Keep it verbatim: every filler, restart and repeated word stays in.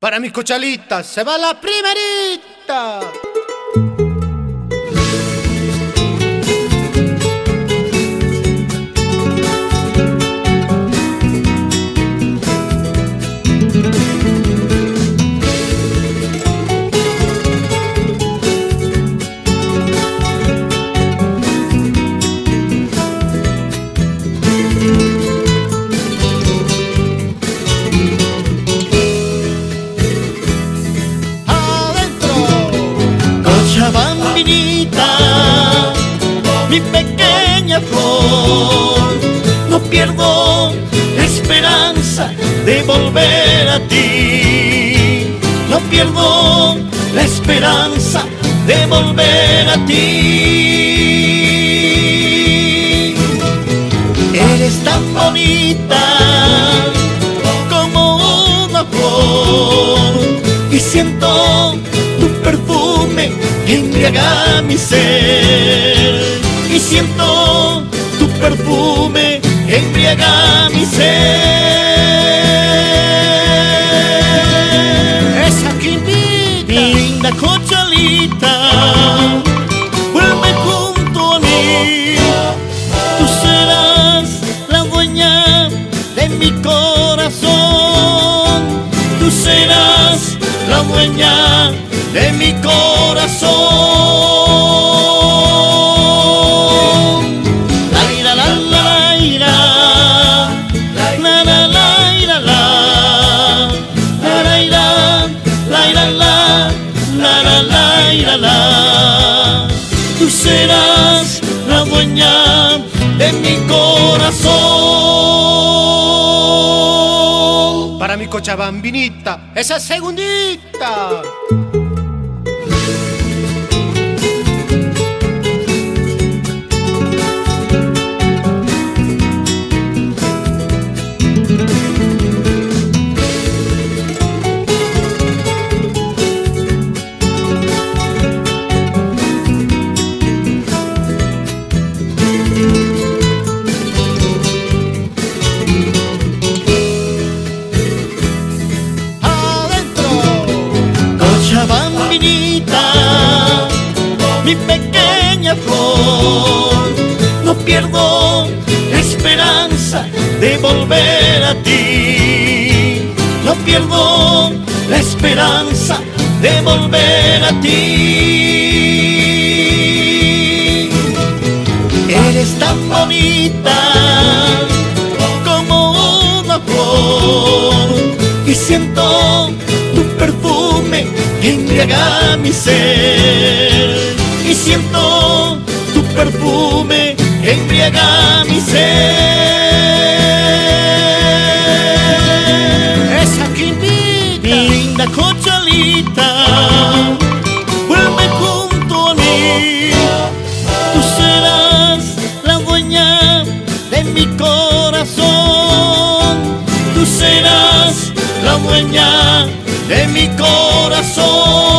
Para mis cochalitas se va la primerita. Bambinita, mi pequeña flor, no pierdo la esperanza de volver a ti. No pierdo la esperanza de volver a ti. Eres tan bonita como una flor y siento tu perfume que embriaga mi ser, y siento tu perfume que embriaga mi ser. Esa quintita, Linda cochalita, vuelve junto a mí. Tú serás la dueña de mi corazón. Tú serás la dueña de mi corazón. La ira, la la ira, la la la ira, la la ira, la ira, la la la ira, la. Tú serás la dueña de mi corazón. para mi cochabambinita, esa segundita. Bambinita, mi pequeña flor, no pierdo la esperanza de volver a ti. No pierdo la esperanza de volver a ti. Eres tan bonita como una flor y siento tu perfume que embriaga mi ser, y siento tu perfume que embriaga mi ser. Esa quintita, Linda cochalita, vuelve junto a mí. Tú serás la dueña de mi corazón. Tú serás la dueña de mi corazón.